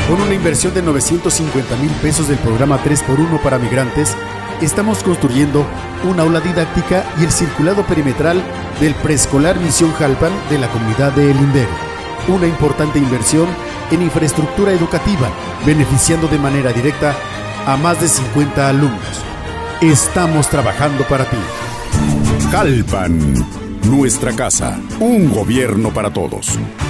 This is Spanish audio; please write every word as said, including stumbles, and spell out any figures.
Con una inversión de novecientos cincuenta mil pesos del programa tres por uno para migrantes, estamos construyendo una aula didáctica y el circulado perimetral del preescolar Misión Jalpan de la comunidad de El Lindero. Una importante inversión en infraestructura educativa, beneficiando de manera directa a más de cincuenta alumnos. Estamos trabajando para ti. Jalpan, nuestra casa, un gobierno para todos.